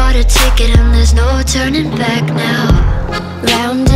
bought a ticket and there's no turning back now. Round